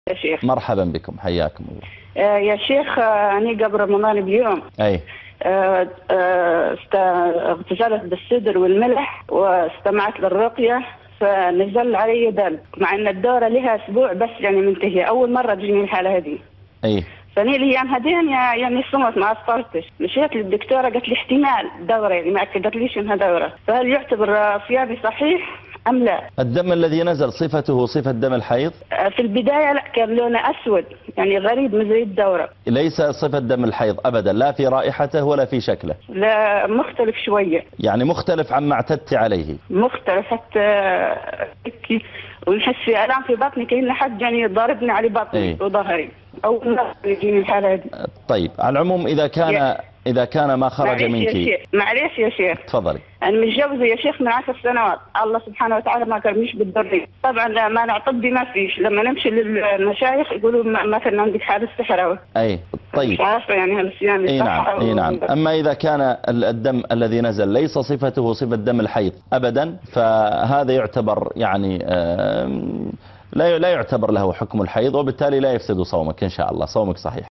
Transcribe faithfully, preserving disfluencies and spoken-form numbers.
يا شيخ. مرحبا بكم، حياكم الله. آه يا شيخ، آه أنا قبل رمضان بيوم أي آه آه اغتسلت بالسدر والملح واستمعت للرقية، فنزل علي دم، مع ان الدورة لها اسبوع بس يعني منتهية، اول مرة تجيني الحالة هذه. أي فني لي ايام هذين يعني صمت ما افطرتش، مشيت للدكتورة قالت لي احتمال دورة، يعني ما اكدت ليش انها دورة، فهل يعتبر صيامي صحيح ام لا؟ الدم الذي نزل صفته صفة دم الحيض؟ في البداية لا، كان لونه أسود يعني غريب من زي الدورة. ليس صفة دم الحيض أبدا، لا في رائحته ولا في شكله. لا مختلف شوية. يعني مختلف عما اعتدت عليه. مختلف حتى ونحس في ألم في بطني كأن حد يعني ضاربني على بطني إيه؟ وظهري، أو يجيني الحالة هذه. طيب على العموم إذا كان يا إذا كان ما خرج معليش منك. يا شيخ، معليش يا شيخ، تفضلي. أنا متجوزة يا شيخ من عشر سنوات، الله سبحانه وتعالى ما كرمنيش بالذرية، طبعا ما نعطبي ما فيش، لما نمشي للمشايخ يقولوا مثلا عندك حالة سحر. أي طيب. مش عارفة يعني هالصيام اي نعم اي نعم. اما اذا كان الدم الذي نزل ليس صفته صفة دم الحيض ابدا، فهذا يعتبر يعني لا لا يعتبر له حكم الحيض، وبالتالي لا يفسد صومك ان شاء الله، صومك صحيح.